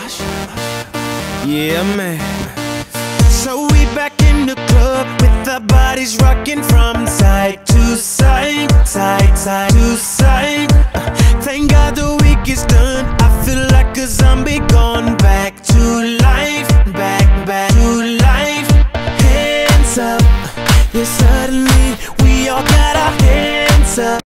Yeah, man. So we back in the club with our bodies rocking from side to side, side to side.